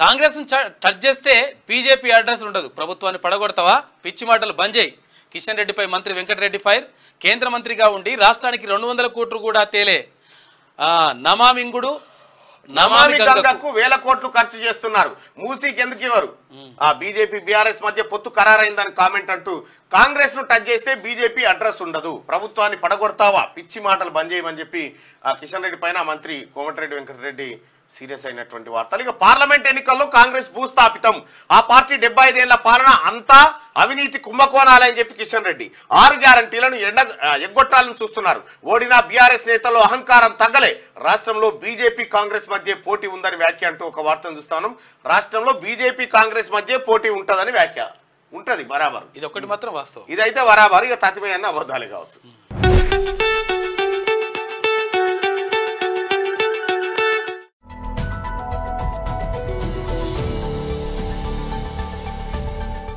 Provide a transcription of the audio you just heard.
Congress touch చేస్తే BJP address ఉండదు. ప్రభుత్వాన్ని పడగొడతావా? పిచ్చి మాటలు బంద్ చేయి. కిషన్ రెడ్డిపై మంత్రి వెంకటరెడ్డి ఫైర్. కేంద్ర మంత్రిగా ఉండి రాష్ట్రానికి 200 కోట్లు కూడా తేలే నమామి గంగకు 1000 కోట్లు ఖర్చు చేస్తున్నారు. మూసీకి ఎందుకు ఇవ్వరు? బీజేపీ బీఆర్ఎస్ మధ్య పొత్తు ఖరారైందని కామెంట్ అంటూ కాంగ్రెస్ ను టచ్ చేస్తే బీజేపీ అడ్రస్ ఉండదు. ప్రభుత్వాన్ని పడగొడతావా? పిచ్చి మాటలు బంద్ చేయమని చెప్పి కిషన్ రెడ్డి పైన మంత్రి కోమటిరెడ్డి వెంకటరెడ్డి సీరియస్ అయినటువంటి వార్తలు. ఇక పార్లమెంట్ ఎన్నికల్లో కాంగ్రెస్ భూస్థాపితం. ఆ పార్టీ 75 ఏళ్ల పాలన అంతా అవినీతి కుంభకోణాలని చెప్పి కిషన్ రెడ్డి 6 గ్యారంటీలను ఎగ్గొట్టాలని చూస్తున్నారు. ఓడిన బీఆర్ఎస్ నేతల్లో అహంకారం తగ్గలే. రాష్ట్రంలో బీజేపీ కాంగ్రెస్ మధ్య పోటీ ఉందని వ్యాఖ్య అంటూ ఒక వార్తను చూస్తాను. రాష్ట్రంలో బీజేపీ కాంగ్రెస్ మధ్య పోటీ ఉంటదని వ్యాఖ్య. ఉంటది బరాబర్. ఇది ఒకటి మాత్రం వాస్తవం. ఇదైతే బరాబర్. ఇక తతిమయ్యన్న అబద్ధాలే కావచ్చు.